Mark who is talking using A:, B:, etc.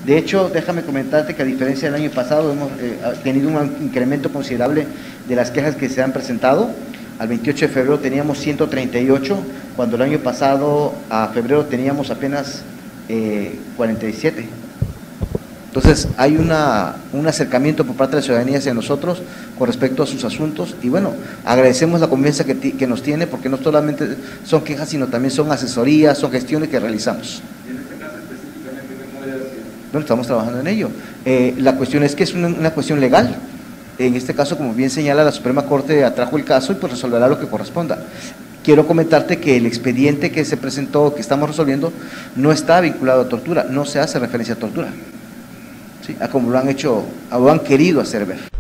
A: De hecho, déjame comentarte que a diferencia del año pasado hemos tenido un incremento considerable de las quejas que se han presentado. Al 28 de febrero teníamos 138, cuando el año pasado a febrero teníamos apenas 47. Entonces hay un acercamiento por parte de la ciudadanía hacia nosotros con respecto a sus asuntos y bueno, agradecemos la confianza que nos tiene, porque no solamente son quejas, sino también son asesorías, son gestiones que realizamos.
B: ¿Y en este caso específicamente qué puede decir?
A: Bueno, estamos trabajando en ello. La cuestión es que es una cuestión legal. En este caso, como bien señala, la Suprema Corte atrajo el caso y pues resolverá lo que corresponda. Quiero comentarte que el expediente que se presentó, que estamos resolviendo, no está vinculado a tortura, no se hace referencia a tortura, ¿sí? A como lo han hecho, o lo han querido hacer ver.